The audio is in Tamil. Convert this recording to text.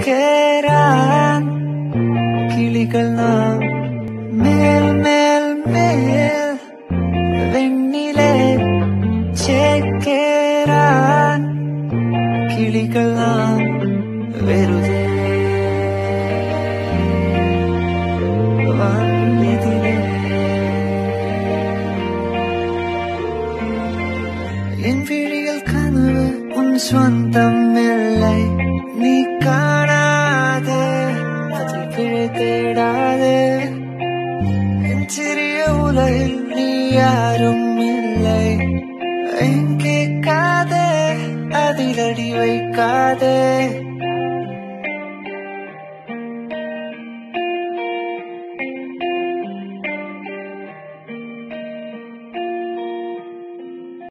கேட்கிறான் கிளிகள் நாம் மேல் மேல் மேல் வெண்ணிலே சேர்க்கிறான் கிளிகள் நாம் வெறுதே வானிதிலே என் விழிகள் கனவு உன் சொந்தம் இல்லை நீ காணாதே அதில் பிழை தேடாதே என் சிறிய உலகில் நீ யாரும் இல்லை கேட்காதே அதில் அடி வைக்காதே